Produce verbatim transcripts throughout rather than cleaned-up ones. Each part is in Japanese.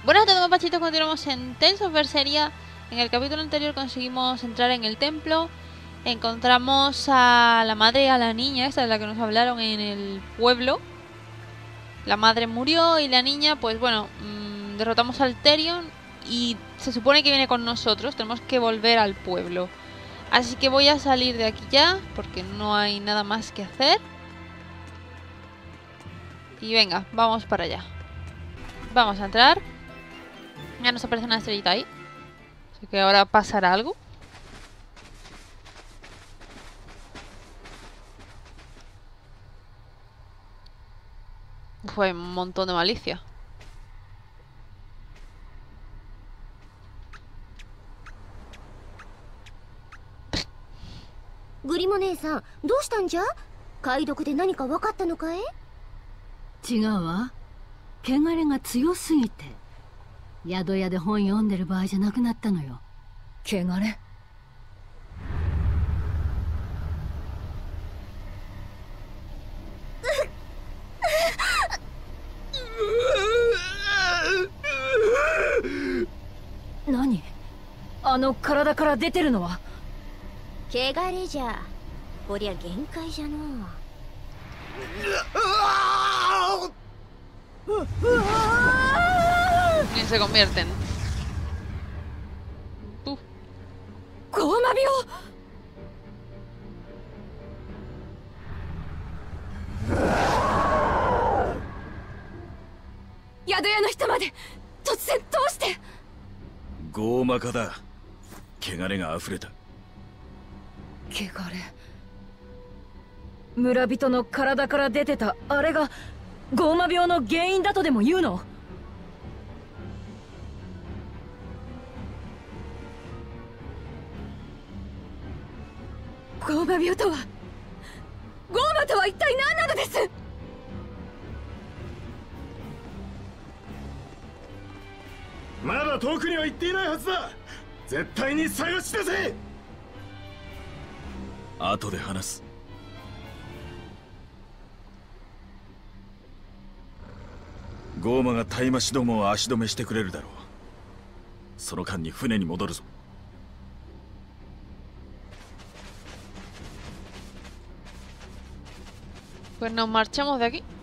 Buenas a todos, mapachitos. Continuamos en Tales of Berseria. En el capítulo anterior conseguimos entrar en el templo. Encontramos a la madre y a la niña, esta es la que nos hablaron en el pueblo. La madre murió y la niña, pues bueno, mmm, derrotamos al Therion y se supone que viene con nosotros. Tenemos que volver al pueblo. Así que voy a salir de aquí ya, porque no hay nada más que hacer. Y venga, vamos para allá. Vamos a entrar. Ya nos aparece una estrellita ahí. Así que ahora pasará algo. Fue un montón de malicia. Grimo 姉さん、どうしたんじゃ？解読で何か分かったのかい？ 違うわ。汚れが強すぎて宿屋で本読んでる場合じゃなくなったのよ。汚れ？何？あの体から出てるのは？ 汚れじゃ。こりゃ限界じゃの。 Ni se convierten. Uh. ゴーマ病。宿屋の人まで突然どうして？ ゴーマ化だ。汚れが溢れた。 汚れ。村人の体から出てたあれがゴーマ病の原因だとでも言うの？ゴーマ病とは、ゴーマとは一体何なのです？ まだ遠くには行っていないはずだ。絶対に探し出せ。後で話す。ゴーマが大麻シどもを足止めしてくれるだろう。その間に船に戻るぞ。 Pues nos marchamos de aquí.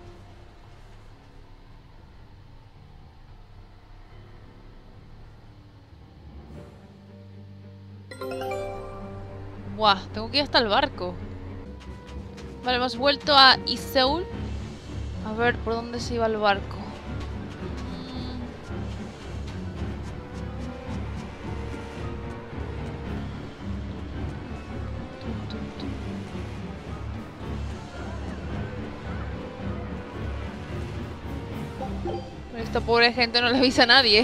Buah, tengo que ir hasta el barco. Vale, hemos vuelto a Iseul. A ver, ¿por dónde se iba el barco? Esta pobre gente no le avisa a nadie.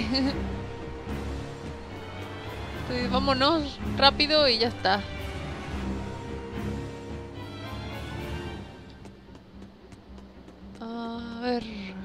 Entonces, vámonos rápido y ya está. A ver.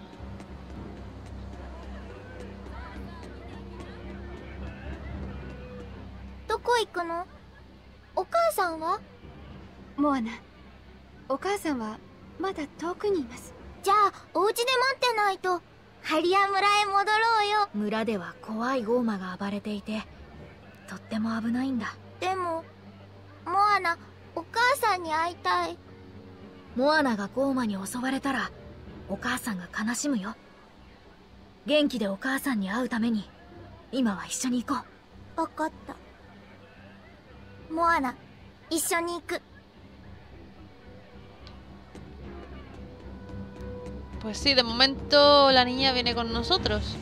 どこ行くの？お母さんは？ モアナ、お母さんはまだ遠くにいます。 じゃあお家で待ってないと。ハリア村へ戻ろうよ。 村では怖いゴーマが暴れていてとっても危ないんだ。 でもモアナ、お母さんに会いたい。 モアナがゴーマに襲われたらお母さんが悲しむよ。元気でお母さんに会うために今は一緒に行こう。分かった。モアナ、一緒に行く。 Pues sí, de momento la niña viene con nosotros.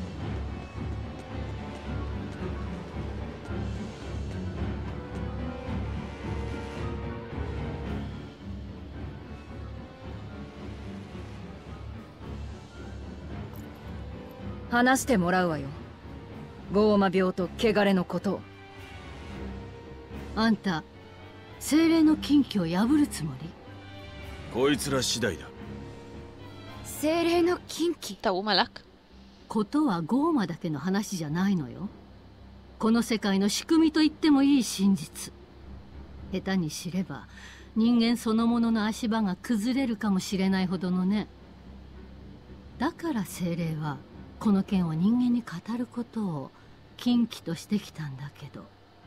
Hablarしてもらうわよ。ゴーマ病と汚れのことを。あんた、精霊の禁忌を破るつもり？ こいつら次第だ。 精霊の禁忌。 ことはゴーマだけの話じゃないのよ。この世界の仕組みと言ってもいい真実。下手に知れば人間そのものの足場が崩れるかもしれないほどのね。だから精霊はこの件を人間に語ることを禁忌としてきたんだけど。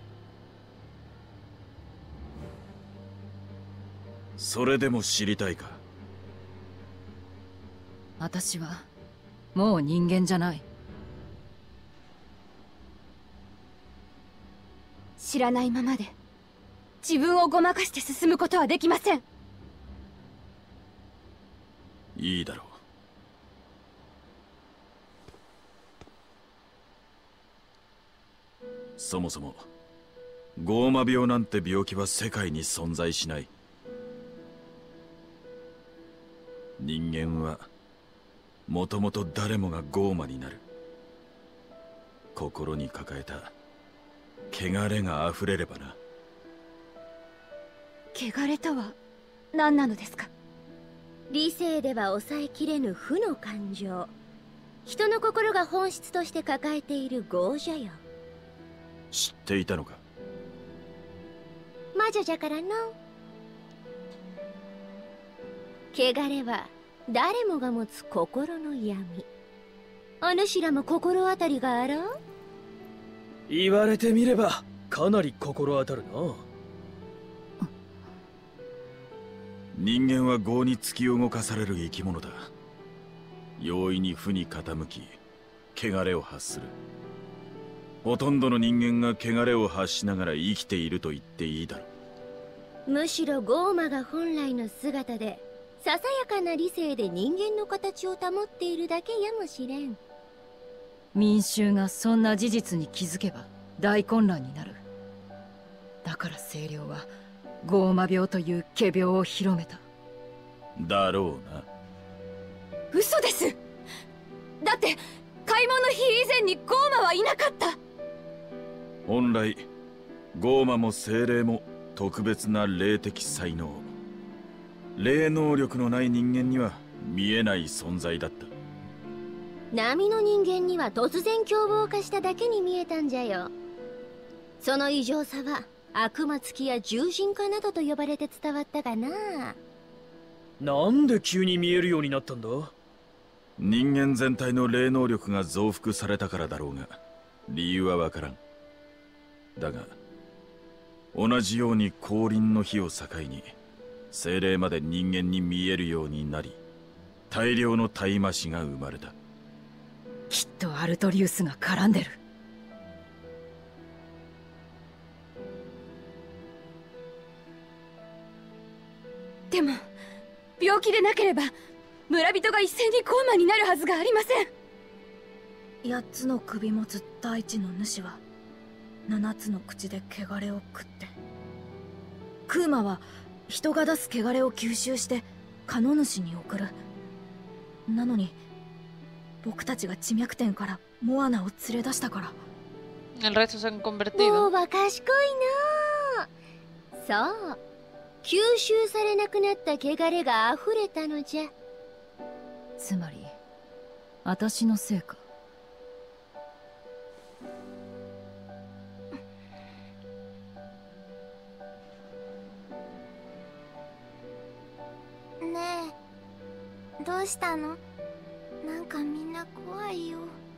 それでも知りたいか？ 私はもう人間じゃない。 知らないままで自分をごまかして進むことはできません。 いいだろう。そもそもゴーマ病なんて病気は世界に存在しない。人間はもともと誰もがゴーマになる。心に抱えた汚れが溢れればな。 汚れとは何なのですか？ 理性では抑えきれぬ負の感情、人の心が本質として抱えている業者よ。 知っていたのか？ 魔女じゃからの。汚れは誰もが持つ心の闇。お主らも心当たりがあろう？ 言われてみればかなり心当たるな。 人間は業に突き動かされる生き物だ。容易に負に傾き汚れを発する。ほとんどの人間が汚れを発しながら生きていると言っていいだろう。むしろゴーマが本来の姿でささやかな理性で人間の形を保っているだけやもしれん。 民衆がそんな事実に気づけば大混乱になる。だから清涼はゴーマ病という仮病を広めた。 だろうな。 嘘です。だって開門の日以前にゴーマはいなかった。 本来ゴーマも精霊も特別な霊的才能、霊能力のない人間には見えない存在だった。 並の人間には突然凶暴化しただけに見えたんじゃよ。その異常さは悪魔つきや獣人化などと呼ばれて伝わったかな。 なんで急に見えるようになったんだ？ 人間全体の霊能力が増幅されたからだろうが、理由はわからん。だが同じように降臨の日を境に精霊まで人間に見えるようになり、大量の大魔師が生まれた。 きっとアルトリウスが絡んでる。 でも病気でなければ村人が一斉にゴーマになるはずがありません。 八つの首持つ大地の主は七つの口で汚れを食って、クーマは人が出す汚れを吸収してカノ主に送る。なのに僕たちが地脈点からモアナを連れ出したから。 El resto se han convertido. もうは賢いな。そう、吸収されなくなった汚れが溢れたのじゃ。 つまり私のせいか。 ねえ、どうしたの？なんかみんな怖いよ。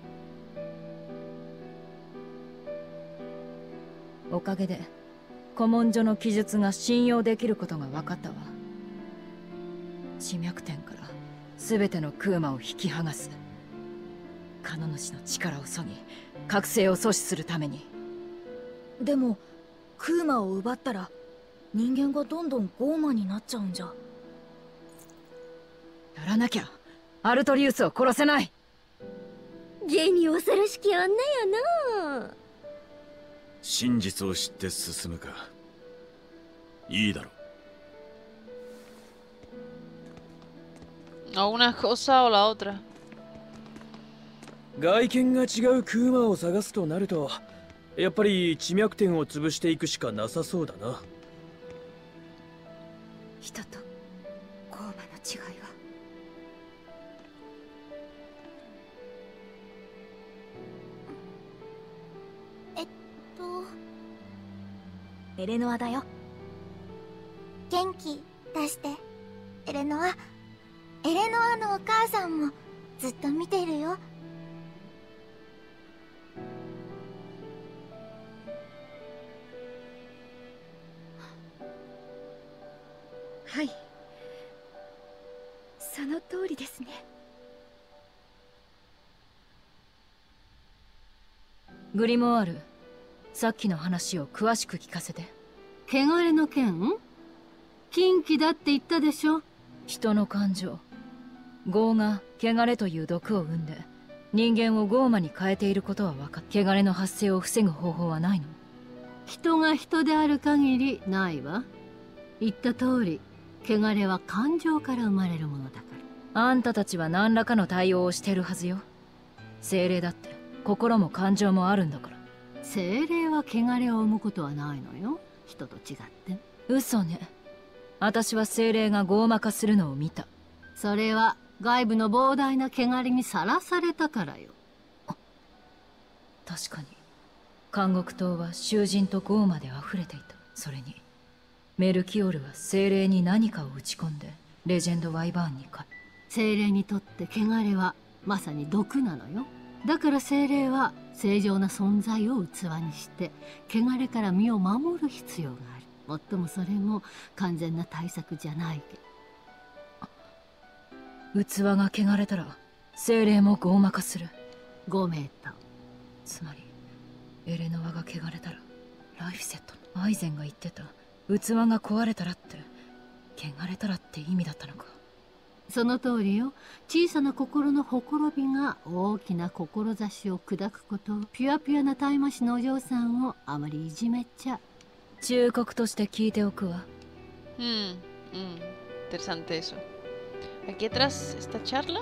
おかげで古文書の記述が信用できることが分かったわ。地脈点から全てのクーマを引き剥がす。カノ主の力をそぎ覚醒を阻止するために。 でもクーマを奪ったら人間がどんどんゴーマになっちゃうんじゃ。 やらなきゃアルトリウスを殺せない。 現に恐ろしき女よの。 真実を知って進むか。いいだろう。 O una cosa o la otra. 外見が違うクーマを探すとなると、やっぱり地脈点を潰していくしかなさそうだな。 人とゴーマの違いは。 えっとエレノアだよ。 元気出して。エレノアエレノアのお母さんもずっと見てるよ。 はい、その通りですね。 グリモワール、さっきの話を詳しく聞かせて。 汚れの件？禁忌だって言ったでしょ。 人の感情、業が汚れという毒を生んで人間をゴーマに変えていることは分かった。汚れの発生を防ぐ方法はないの？ 人が人である限りないわ。言った通り、汚れは感情から生まれるものだから。 あんたたちは何らかの対応をしてるはずよ。精霊だって心も感情もあるんだから。 精霊は汚れを生むことはないのよ、人と違って。 嘘ね。私は精霊がゴーマ化するのを見た。 それは外部の膨大な汚れにさらされたからよ。 確かに監獄島は囚人とゴーマで溢れていた。それにメルキオルは精霊に何かを打ち込んでレジェンドワイバーンに変え。 精霊にとって汚れはまさに毒なのよ。だから精霊は正常な存在を器にして汚れから身を守る必要がある。もっともそれも完全な対策じゃないけど。器が汚れたら精霊もゴーマ化する。 ご名答。 つまりエレノアが汚れたらライフセットのアイゼンが言ってた器が壊れたらって汚れたらって意味だったのか。 その通りよ。小さな心のほころびが大きな志を砕くこと。ピュアピュアなタイマシのお嬢さんをあまりいじめちゃ。 忠告として聞いておくわ。 うん、うん。Interesante eso. Aquí atrás esta charla.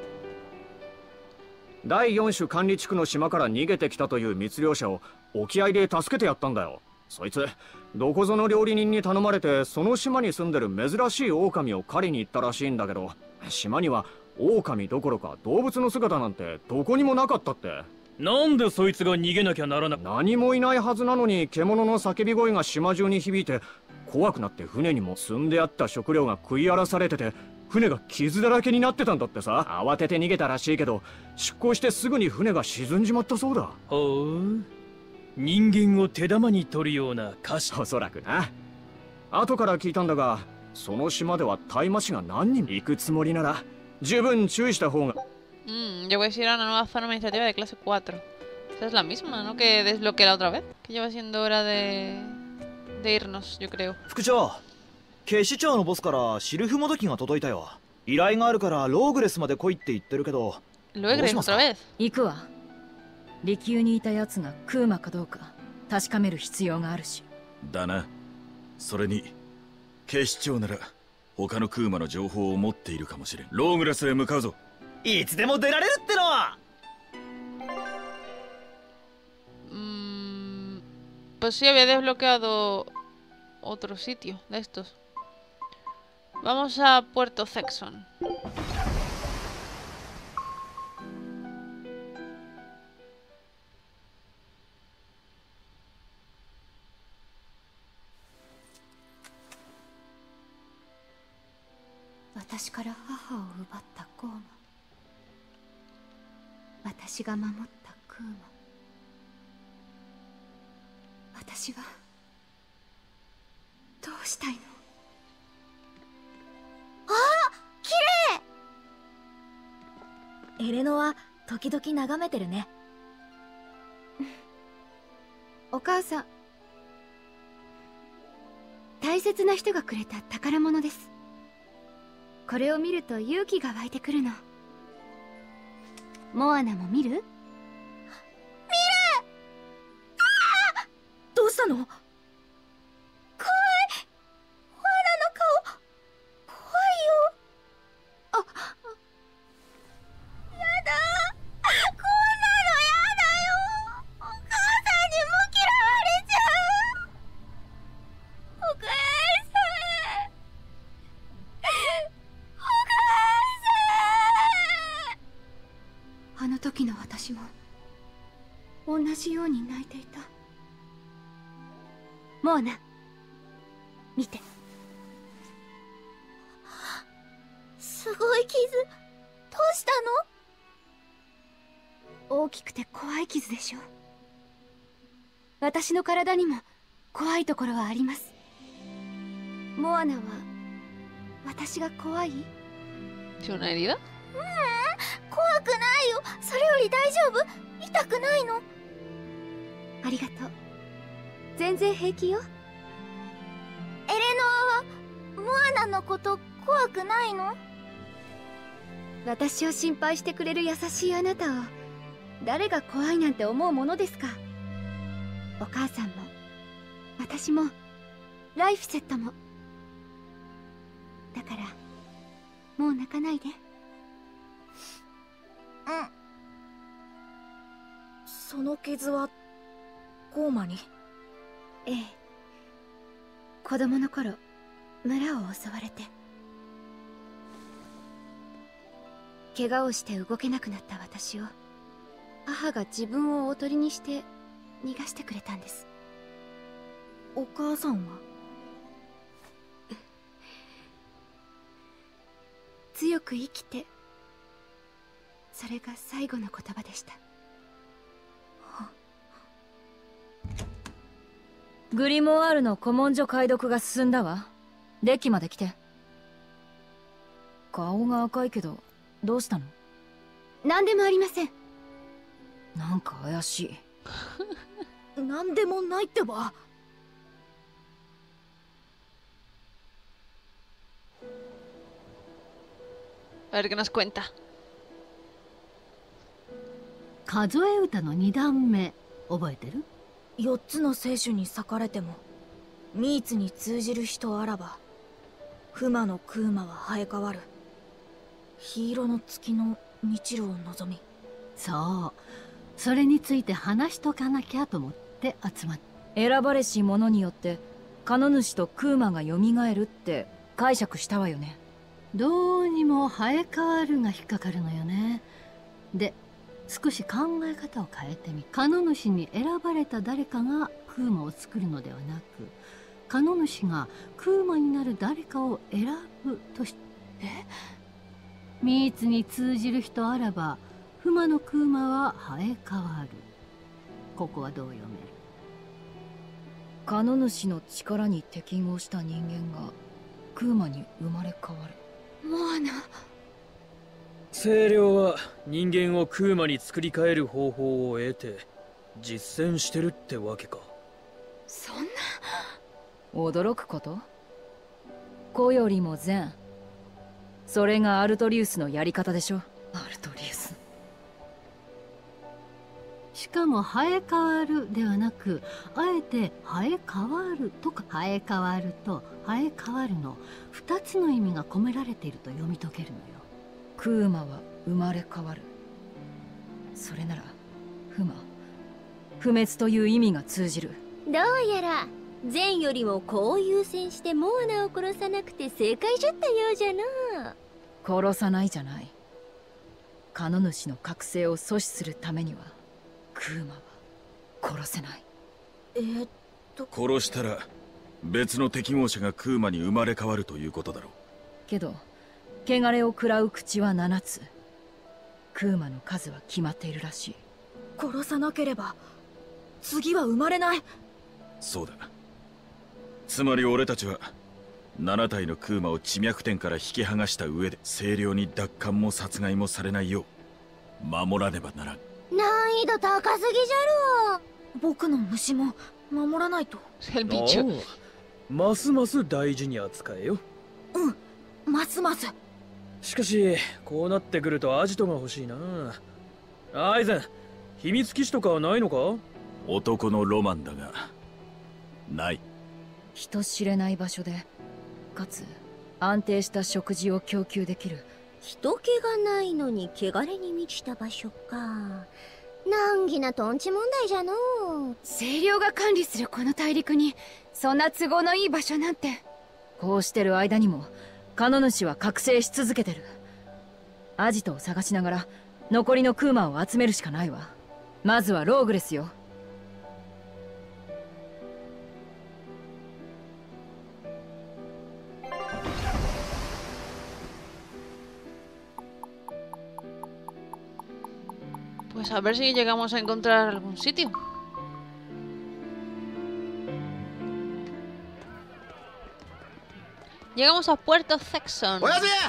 だいよん種管理地区の島から逃げてきたという密漁者を沖合で助けてやったんだよ。そいつどこぞの料理人に頼まれてその島に住んでる珍しい狼を狩りに行ったらしいんだけど、島には狼どころか動物の姿なんてどこにもなかったって。 なんでそいつが逃げなきゃならな。 何もいないはずなのに獣の叫び声が島中に響いて、怖くなって船にも積んであった食料が食い荒らされてて、船が傷だらけになってたんだってさ。慌てて逃げたらしいけど出港してすぐに船が沈んじまったそうだ。 ほう、人間を手玉に取るような歌詞。 おそらくな。後から聞いたんだが、その島では大魔師が何人行くつもりなら十分注意した方が。 Mm, yo voy a decir a una nueva zona administrativa de clase cuatro. Esta es la misma, ¿no? Que desbloqueé la otra vez. Que ya va siendo hora de, de irnos, yo creo. 副長、警視庁のボスからシルフもどきが届いたよ。依頼があるからローグレスまで来いって言ってるけど。 Loegres otra vez. 行くわ。離宮にいた奴がクーマかどうか確かめる必要があるし。 だな。それに警視庁なら他のクーマの情報を持っているかもしれん。ローグレスへ向かうぞ。 いつでも出られるっての。 Mm, pues sí, había desbloqueado otro sitio de estos. Vamos a Puerto Sexton. Watashiから母を奪ったゴーマ、私が守ったクーマ、私はどうしたいの？ あ、綺麗。エレノは時々眺めてるね。 お母さん、大切な人がくれた宝物です。これを見ると勇気が湧いてくるの。モアナも見る？見る！ ああ！どうしたの？怖い！モアナの顔怖いよ。あ、やだ、こんなのやだよ。お母さんにも嫌われちゃう。お母さん、お母さん。あの時の私も同じように泣いていた。モアナ、見て。 すごい傷。どうしたの？大きくて怖い傷でしょ。私の体にも怖いところはあります。モアナは私が怖い？ ¿Es una herida? ううん、怖くないよ。それより大丈夫？痛くないの？ ありがとう。全然平気よ。 エレノアはモアナのこと怖くないの？ 私を心配してくれる優しいあなたを誰が怖いなんて思うものですか。お母さんも私もライフセットも。だからもう泣かないで。 うん。 その傷はゴーマに？ ええ、子供の頃村を襲われて怪我をして動けなくなった私を母が自分をおとりにして逃がしてくれたんです。 お母さんは？ 強く生きて、それが最後の言葉でした。 グリモワールの古文書解読が進んだわ。デッキまで来て。顔が赤いけどどうしたの？ 何でもありません。 なんか怪しい。何でもないってば。 A ver qué nos cuenta. 数え歌の二段目覚えてる？ 四つの聖書に裂かれてもミーツに通じる人あらばフマのクーマは生え変わる。黄色の月の日露を望み。 そう、それについて話しとかなきゃと思って集まっ選ばれし者によってカノ主とクーマが蘇るって解釈したわよね。 どうにも生え変わるが引っかかるのよね。で、少し考え方を変えてみ、カノ主に選ばれた誰かがクーマを作るのではなく、カノ主がクーマになる誰かを選ぶとし、え？ミーツに通じる人あらば、フマのクーマは生え変わる。ここはどう読める？ カノ主の力に適合した人間がクーマに生まれ変わる。 モアナ。 清涼は人間をクーマに作り変える方法を得て実践してるってわけか。 そんな。 驚くこと？子よりも善。それがアルトリウスのやり方でしょ。アルトリウス。 しかも生え変わるではなく、あえて生え変わるとか生え変わると生え変わるの二つの意味が込められていると読み解けるのよ。 クーマは生まれ変わる。それならフマ、不滅という意味が通じる。 どうやら善よりも子を優先してモアナを殺さなくて正解じゃったようじゃな。 殺さないじゃない。カノ主の覚醒を阻止するためにはクーマは殺せない。 えー、っと殺したら別の適合者がクーマに生まれ変わるということだろう。 けど汚れを食らう口はななつ。クーマの数は決まっているらしい。 殺さなければ次は生まれない。 そうだ。つまり俺たちはなな体のクーマを地脈点から引き剥がした上で清涼に奪還も殺害もされないよう守らねばならん。 難易度高すぎじゃろ。 僕の虫も守らないと。 ますます大事に扱えよ。 うん、ますます。 しかしこうなってくるとアジトが欲しいな。アイゼン、秘密基地とかはないのか？ 男のロマンだがない。 人知れない場所でかつ安定した食事を供給できる。 人気がないのに汚れに満ちた場所か。難儀なトンチ問題じゃのう。 清涼が管理するこの大陸にそんな都合のいい場所なんて。 こうしてる間にもカノ主は覚醒し続けてる。アジトを探しながら残りのクーマを集めるしかないわ。まずはローグレスよ。 Pues a ver si llegamos a encontrar algún sitio. Llegamos a Puerto Saxon.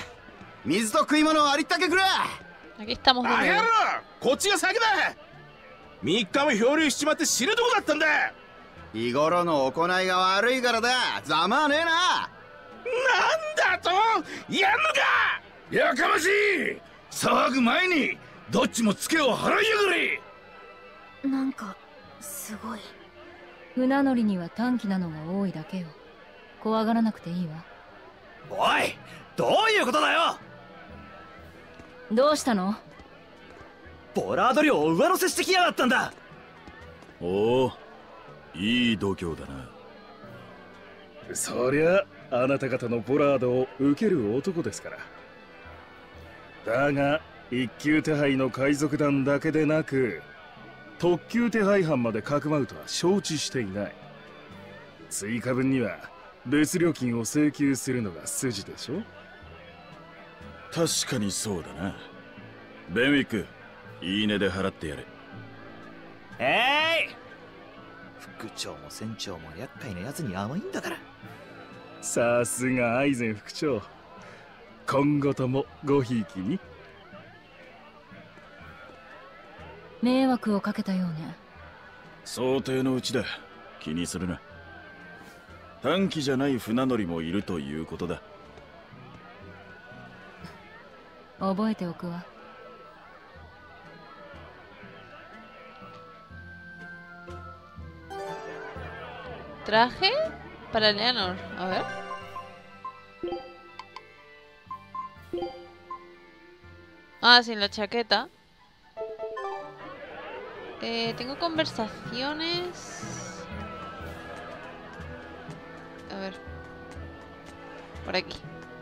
Aquí estamos de nuevo. こっちが先だ。みっかも漂流しちまって死ぬとこだったんだ。 日頃の行いが悪いからだ。ざまあねえな。 なんだと、やんのか。やかましい。騒ぐ前にどっちもツケを払いやがれ。 なんかすごい。 船乗りには短気なのが多いだけよ。怖がらなくていいわ。 おい、どういうことだよ。 どうしたの？ ボラード領を上乗せしてきやがったんだ。 おお、いい度胸だな。 そりゃあなた方のボラードを受ける男ですから。だが一級手配の海賊団だけでなく特級手配犯までかくまうとは承知していない。追加分には別料金を請求するのが筋でしょ。 確かにそうだな。ベンウィック、いいねで払ってやれ。 えい、副長も船長も厄介なやつに甘いんだから。 さすがアイゼン副長、今後ともごひいきに。 迷惑をかけたようね。 想定のうちだ。気にするな。短期じゃない船乗りもいるということだ。 覚えておくわ。 Traje para Leonor. A ver. Ah, sin la chaqueta. Eh, tengo conversaciones. A ver. Por aquí.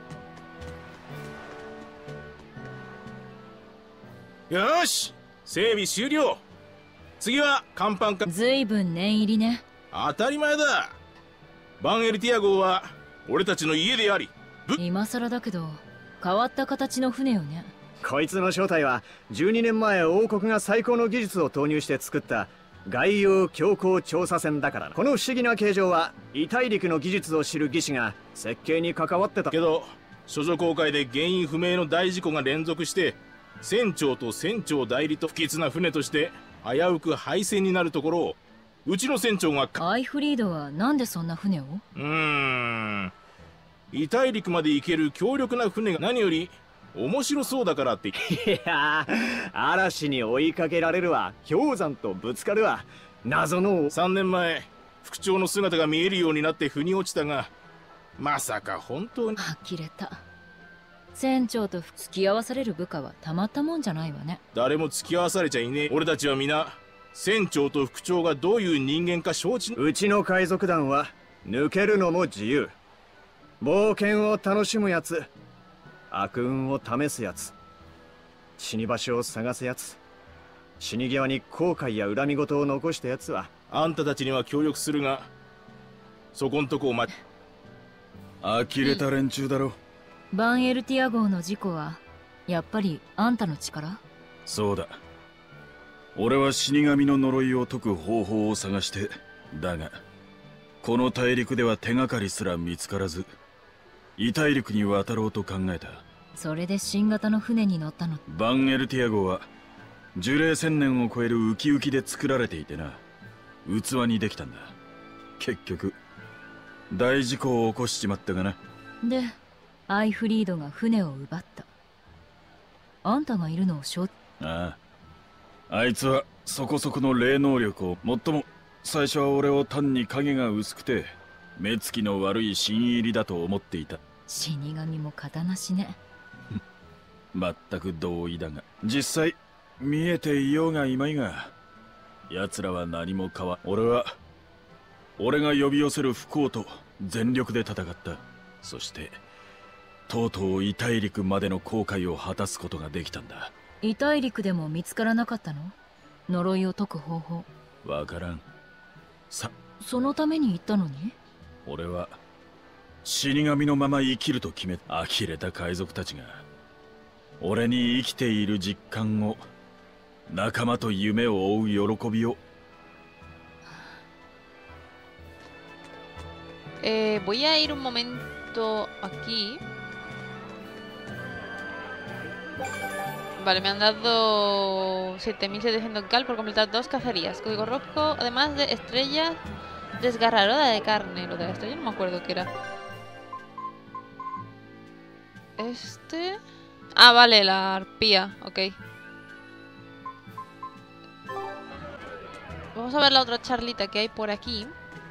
よし、整備終了。次は甲板か。 ずいぶん念入りね。 当たり前だ。バンエルティア号は俺たちの家であり、 今更だけど変わった形の船よね。 こいつの正体はじゅうにねんまえ王国が最高の技術を投入して作った外洋強行調査船だからな。この不思議な形状は異大陸の技術を知る技師が設計に関わってたけど、処女航海で原因不明の大事故が連続して船長と船長代理と不吉な船として危うく廃船になるところをうちの船長が。 アイフリードはなんでそんな船を？ うーん、異大陸まで行ける強力な船が何より面白そうだからって。いやー、嵐に追いかけられるわ、氷山とぶつかるわ。謎のさんねんまえ副長の姿が見えるようになって腑に落ちたが、まさか本当に。 呆れた。船長と付き合わされる部下はたまったもんじゃないわね。 誰も付き合わされちゃいねえ。俺たちは皆船長と副長がどういう人間か承知。 うちの海賊団は抜けるのも自由。冒険を楽しむやつ、悪運を試すやつ、死に場所を探すやつ、死に際に後悔や恨み事を残したやつは。 あんたたちには協力するが、そこんとこを待。 呆れた連中だろ。 バンエルティア号の事故はやっぱりあんたの力？ そうだ。俺は死神の呪いを解く方法を探して、だがこの大陸では手がかりすら見つからず、異大陸に渡ろうと考えた。 それで新型の船に乗ったの？ バンエルティア号は樹齢千年を超えるウキウキで作られていてな、器にできたんだ。結局大事故を起こしちまったがな。 でアイフリードが船を奪った。あんたがいるのを承知。 ああ、あいつはそこそこの霊能力を。もっとも最初は俺を単に影が薄くて目つきの悪い新入りだと思っていた。 死神も型なしね。 全く同意だが、実際見えていようがいまいが奴らは何も変わ。俺は俺が呼び寄せる不幸と全力で戦った。そしてとうとう異大陸までの航海を果たすことができたんだ。 異大陸でも見つからなかったの？呪いを解く方法。 わからん。さ、 そのために行ったのに？ 俺は死神のまま生きると決め、呆れた海賊たちが俺に生きている実感を、仲間と夢を追う喜びを。 Eh, voy a ir un momento esto aquí. Vale, me han dado siete mil setecientos cal por completar dos cacerías. Código rojo, además de estrellas desgarradora de carne. Lo de la estrella no me acuerdo qué era. Este... Ah, vale, la arpía, ok. Vamos a ver la otra charlita que hay por aquí.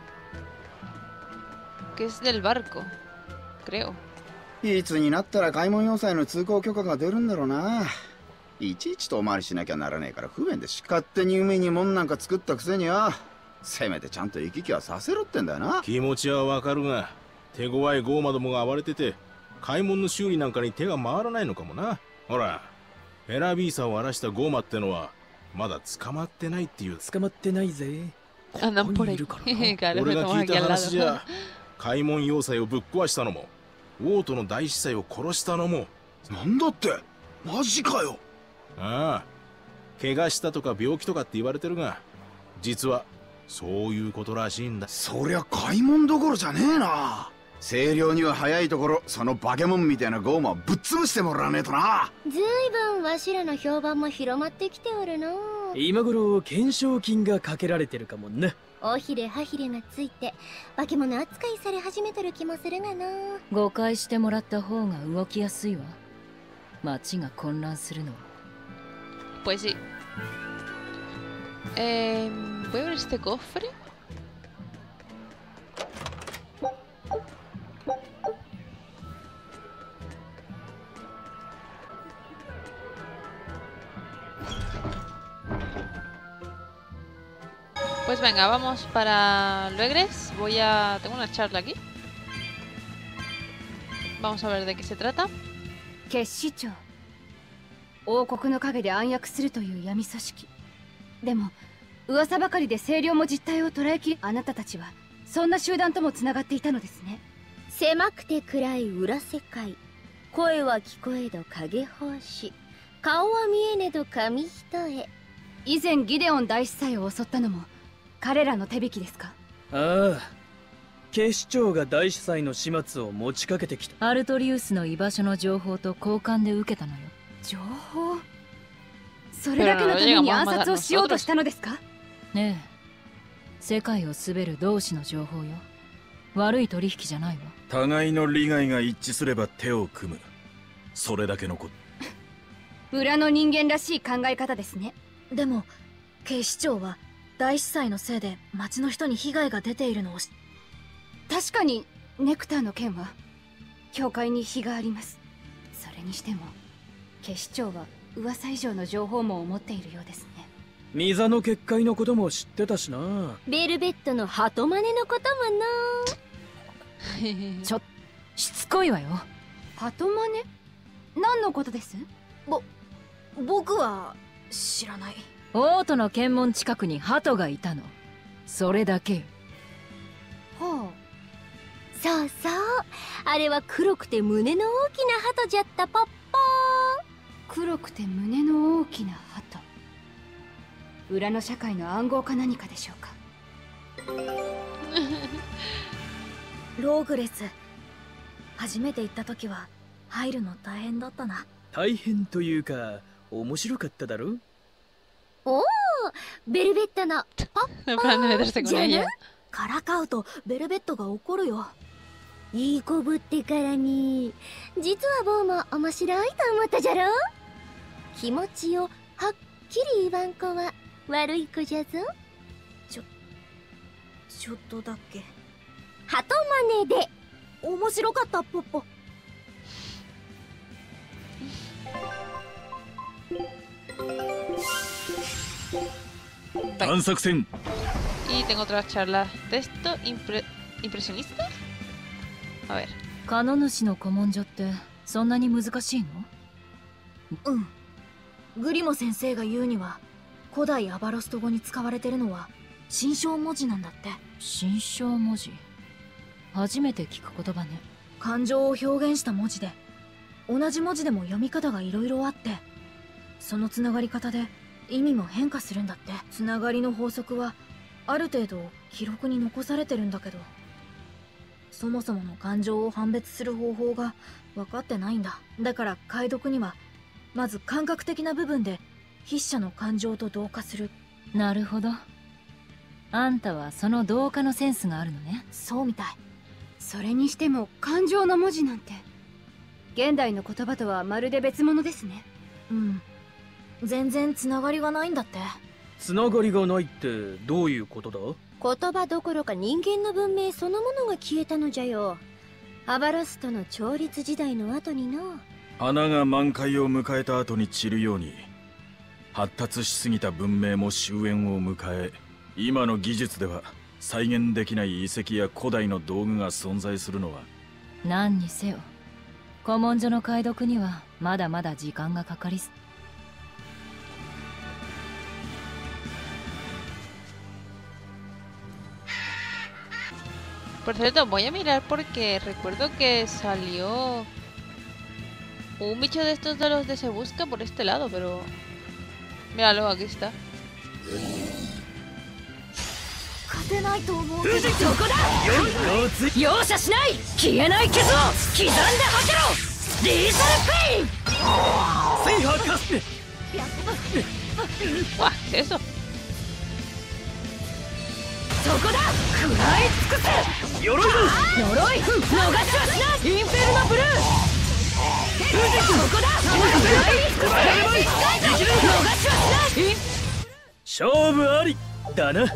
Que es del barco, creo. いつになったら開門要塞の通行許可が出るんだろうな。いちいち遠回りしなきゃならねえから不便でし。勝手に海に門なんか作ったくせによ。せめてちゃんと行き来はさせろってんだよな。 気持ちはわかるが、手強いゴーマどもが暴れてて、開門の修理なんかに手が回らないのかもな。ほら、フェラビーサを荒らしたゴーマってのはまだ捕まってないっていう。 捕まってないぜ。 Andan por ahí. Claro, 俺が estamos 聞い aquí た al 話じ lado. ゃ、開門要塞をぶっ壊したのも、王都の大司祭を殺したのも。 なんだって？マジかよ。 ああ、怪我したとか病気とかって言われてるが、実はそういうことらしいんだ。 そりゃ開門どころじゃねえな。清涼には早いところ、そのバケモンみたいなゴーマをぶっ潰してもらわねえとな。 ずいぶんわしらの評判も広まってきておるの。 今頃懸賞金がかけられてるかもね。 おひれはひれがついて化け物扱いされ始めとる気もするがな。 誤解してもらった方が動きやすいわ。街が混乱するのは。 Pues sí. Eh, voy a ver este cofre. Pues venga, vamos para Luegres. Voy a... Tengo una charla aquí. Vamos a ver de qué se trata. 結使長、王国の陰で暗躍するという闇組織。でも噂ばかりで清涼も実態を捉えきり、あなたたちはそんな集団ともつながっていたのですね。 狭くて暗い裏世界、声は聞こえど影奉仕、顔は見えねど紙一重。 以前ギデオン大司祭を襲ったのも彼らの手引きですか？ ああ、警視庁が大司祭の始末を持ちかけてきた。 アルトリウスの居場所の情報と交換で受けたのよ。 情報？それだけのために暗殺をしようとしたのですか？ ねえ、世界を滑る同志の情報よ。悪い取引じゃないわ。 互いの利害が一致すれば手を組む、それだけのこと。 裏の人間らしい考え方ですね。 でも警視庁は大司祭のせいで町の人に被害が出ているのをし、 確かにネクターの件は教会に非があります。それにしても警視庁は噂以上の情報網を持っているようですね。 ミザの結界のことも知ってたしな。 ベルベットの鳩真似のこともな。ちょっ、しつこいわよ。 鳩真似？何のことです？ ぼ、僕は知らない。 王都の検問近くに鳩がいたの。それだけよ。 はあ、そうそう、あれは黒くて胸の大きな鳩じゃったポッポー。 黒くて胸の大きな鳩。裏の社会の暗号か何かでしょうか。 ローグレス、初めて行った時は入るの大変だったな。 大変というか面白かっただろ。 おお、ベルベットのポッポーじゃな。 からかうとベルベットが怒るよ。 いい子ぶってからに。実はボーも面白いと思ったじゃろ。気持ちをはっきり言わん子は悪い子じゃぞ。 ちょちょっとだけ鳩真似で面白かった。ポッポ。 探索戦。 Y tengo otras charlas. Texto impre impresionista. A ver. カノ主の古文書ってそんなに難しいの？ うん。グリモ先生が言うには、古代アバロスト語に使われてるのは心象文字なんだって。 心象文字？初めて聞く言葉ね。 感情を表現した文字で、同じ文字でも読み方がいろいろあって、そのつながり方で意味も変化するんだって。つながりの法則はある程度記録に残されてるんだけど。 そもそもの感情を判別する方法が分かってないんだ。だから解読にはまず感覚的な部分で筆者の感情と同化する。 なるほど。あんたはその同化のセンスがあるのね。 そうみたい。 それにしても感情の文字なんて現代の言葉とはまるで別物ですね。 うん、全然つながりがないんだって。 つながりがないってどういうことだ？ 言葉どころか人間の文明そのものが消えたのじゃよ。アバロスとの調律時代の後にの。 花が満開を迎えた後に散るように発達しすぎた文明も終焉を迎え、今の技術では再現できない遺跡や古代の道具が存在するのは。 何にせよ古文書の解読にはまだまだ時間がかかりす。 Por cierto, voy a mirar porque recuerdo que salió un bicho de estos de los de Se Busca por este lado, pero... Míralo, aquí está. 勝てないと思う。 そこだ。容赦しない。消えない傷を刻んで吐けろ。リーサルペイン。制覇かす。 わ、eso。 そこだ。食らい尽くせ。鎧だ。鎧。逃しはしない。インフェルノブルー。そこだ。食らい尽くせ。逃しはしない。勝負ありだな。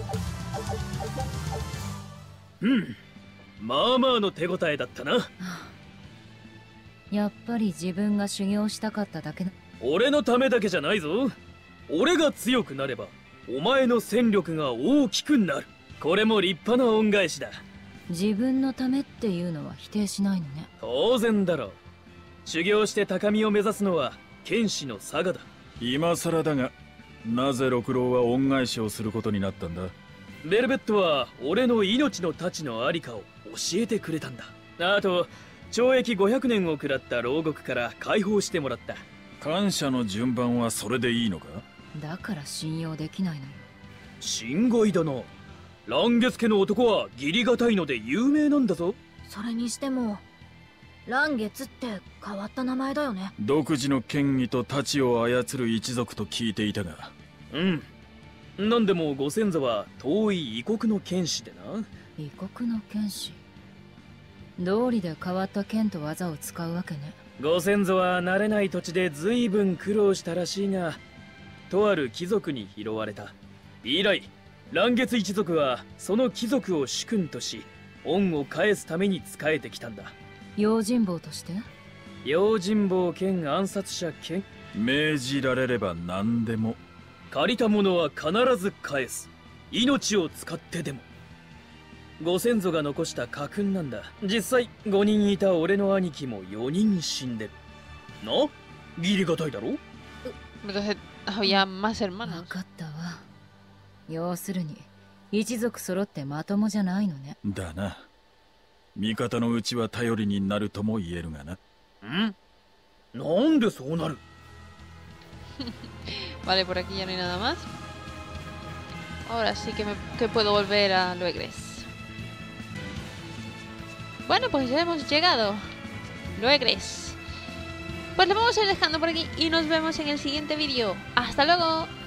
うん、まあまあの手応えだったな。 やっぱり自分が修行したかっただけだ。 俺のためだけじゃないぞ。俺が強くなればお前の戦力が大きくなる。これも立派な恩返しだ。 自分のためっていうのは否定しないのね。 当然だろう。修行して高みを目指すのは剣士のサガだ。 今更だが、なぜ六郎は恩返しをすることになったんだ？ ベルベットは俺の命の太刀のありかを教えてくれたんだ。あと懲役ごひゃくねんを食らった牢獄から解放してもらった。 感謝の順番はそれでいいのか？ だから信用できないのよ。 心外だな。蘭月家の男は義理がたいので有名なんだぞ。 それにしても蘭月って変わった名前だよね。 独自の権威と太刀を操る一族と聞いていたが。 うん、なんでもご先祖は遠い異国の剣士でな。 異国の剣士。道理で変わった剣と技を使うわけね。 ご先祖は慣れない土地で随分苦労したらしいが、とある貴族に拾われた。以来蘭月一族はその貴族を主君とし恩を返すために仕えてきたんだ。 用心棒として？ 用心棒兼暗殺者兼命じられれば何でも。 借りたものは必ず返す。命を使ってでも。ご先祖が残した家訓なんだ。実際ごにんいた俺の兄貴もよにん死んでる。な、義理がたいだろ。 Entonces había más hermanos. 分かったわ。要するに一族揃ってまともじゃないのね。 だな。味方のうちは頼りになるとも言えるがな。 ん？なんでそうなる？ Vale, por aquí ya no hay nada más. Ahora sí que, me, que puedo volver a Loegres. Bueno, pues ya hemos llegado. Loegres. Pues lo vamos a ir dejando por aquí y nos vemos en el siguiente vídeo. ¡Hasta luego!